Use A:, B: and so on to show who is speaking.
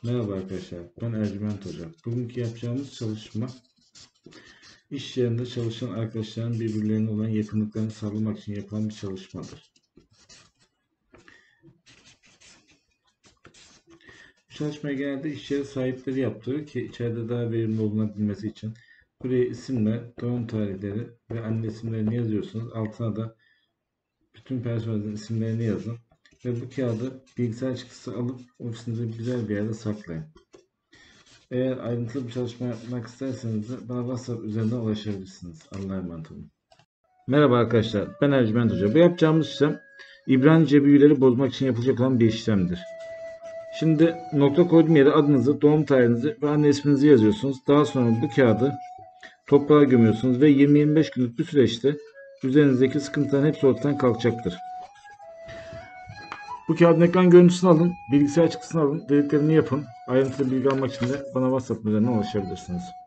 A: Merhaba arkadaşlar, ben Ercüment Hoca. Bugünkü yapacağımız çalışma, iş yerinde çalışan arkadaşların birbirlerine olan yakınlıklarını sağlamak için yapılan bir çalışmadır. Bu çalışmayı genelde iş yeri sahipleri yaptırır ki içeride daha verimli olunabilmesi için. Buraya isimler, doğum tarihleri ve anne isimlerini yazıyorsunuz. Altına da bütün personelin isimlerini yazın. Ve bu kağıdı bilgisayar çıktısı alıp ofisinizde güzel bir yerde saklayın. Eğer ayrıntılı bir çalışma yapmak isterseniz de bana WhatsApp üzerinden ulaşabilirsiniz. Allah'a emanet olun. Merhaba arkadaşlar, ben Ercüment Hoca. Bu yapacağımız işlem İbranice büyüleri bozmak için yapılacak olan bir işlemdir. Şimdi nokta koyduğum yere adınızı, doğum tarihinizi ve anne isminizi yazıyorsunuz. Daha sonra bu kağıdı toprağa gömüyorsunuz ve 20-25 günlük bir süreçte üzerinizdeki sıkıntıların hepsi ortadan kalkacaktır. Bu kağıdın ekran görüntüsünü alın, bilgisayar çıktısını alın, dediklerimi yapın. Ayrıntılı bilgi almak için de bana WhatsApp üzerinden ulaşabilirsiniz.